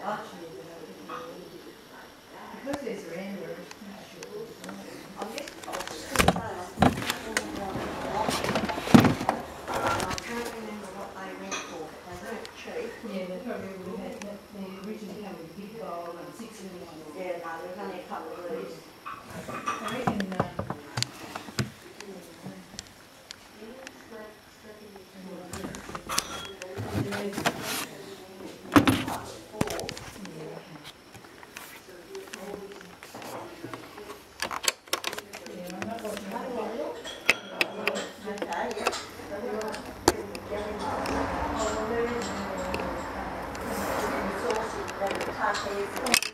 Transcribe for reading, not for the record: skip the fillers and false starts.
Actually, because it's raining, we're not sure. I can't remember what they went for, but they weren't cheap. Yeah, they probably would have had, they originally came with a big bowl and 6 million. Yeah, no, there was only a couple of these. I reckon, okay, yeah.